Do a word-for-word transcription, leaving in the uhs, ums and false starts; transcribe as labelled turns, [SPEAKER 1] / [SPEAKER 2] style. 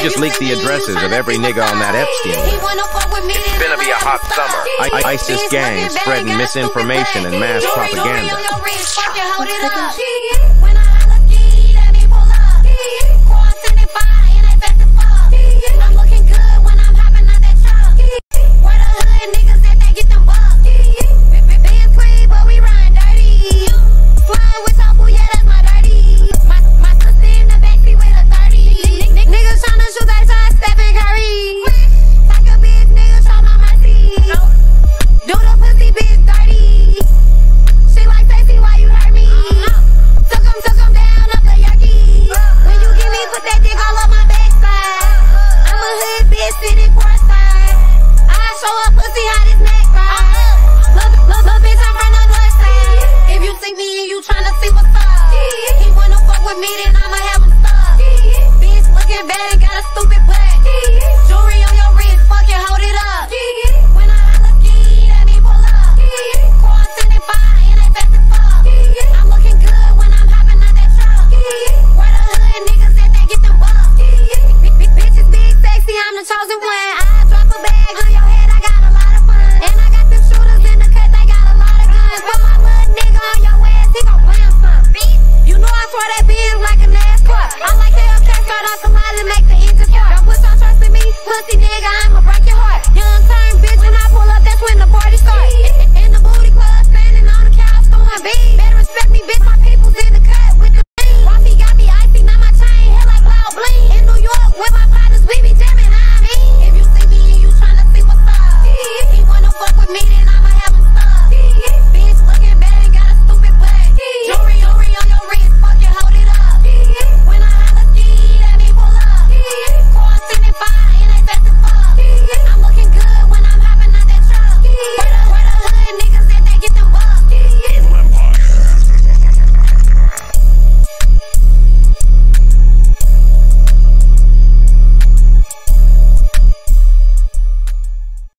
[SPEAKER 1] just leaked the addresses of every nigga on that Epstein list.
[SPEAKER 2] It's gonna be a hot summer.
[SPEAKER 1] I ISIS gang spreading misinformation and mass propaganda.